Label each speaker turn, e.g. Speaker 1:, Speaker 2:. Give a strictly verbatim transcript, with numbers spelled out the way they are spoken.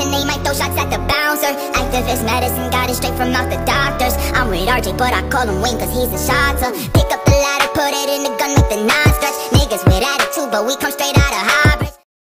Speaker 1: and they might throw shots at the bouncer. Activist medicine, got it straight from out the doctors. I'm with R J, but I call him Wayne cause he's a shotter. Pick up the ladder, put it in the gun, make the nine stretch. Niggas with attitude, but we come straight out